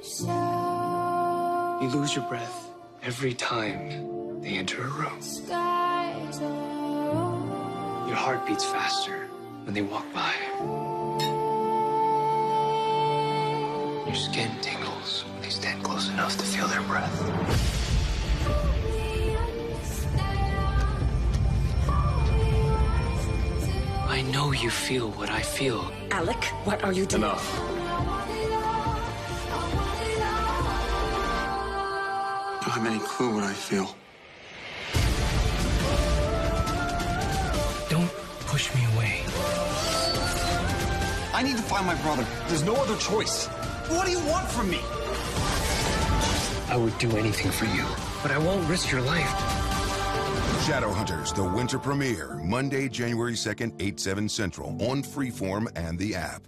You lose your breath every time they enter a room. Your heart beats faster when they walk by. Your skin tingles when they stand close enough to feel their breath. I know you feel what I feel. Alec, what are you doing? Enough. I don't have any clue what I feel. Don't push me away. I need to find my brother. There's no other choice. What do you want from me? I would do anything for you, but I won't risk your life. Shadowhunters, the winter premiere, Monday, January 2nd, 8/7 Central, on Freeform and the app.